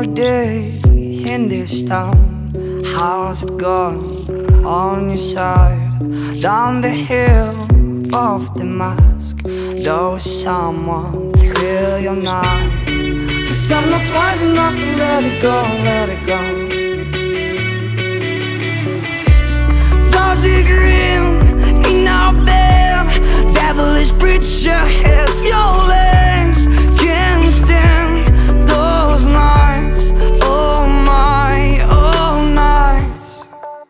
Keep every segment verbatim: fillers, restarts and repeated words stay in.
more day in this town. How's it going on your side? Down the hill of the mask, though someone thrill your night. Cause I'm not wise enough to let it go, let it go. Does it grin in our bed? Devilish bridge ahead, your legs can't stand those nights. Oh my, oh nights.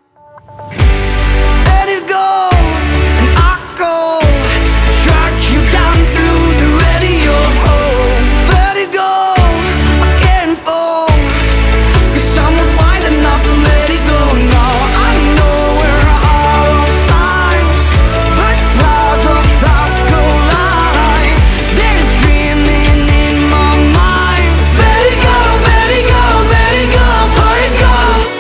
And it goes, and I go, track you down through the radio. Vertigo, I can't fall, cause I'm not wise enough to let it go now. I know we're out of sight, but clouds of clouds collide. They're screaming in my mind. Vertigo, vertigo, vertigo, for it goes.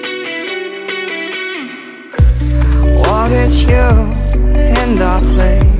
What did you in that place?